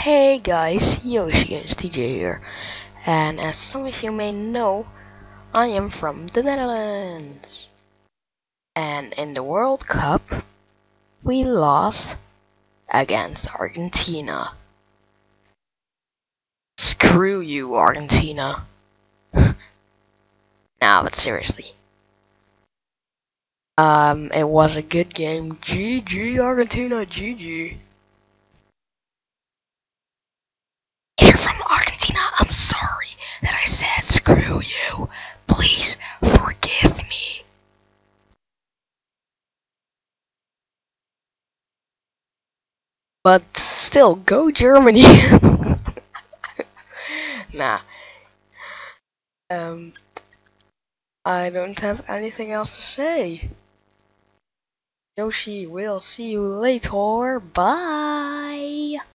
Hey guys, Yoshi and TJ here, and as some of you may know, I am from the Netherlands. And in the World Cup, we lost against Argentina. Screw you, Argentina. Nah, but seriously. It was a good game. GG, Argentina, GG. If you're from Argentina, I'm sorry that I said screw you. Please forgive me. But still, go Germany. Nah. I don't have anything else to say. Yoshi, we'll see you later. Bye.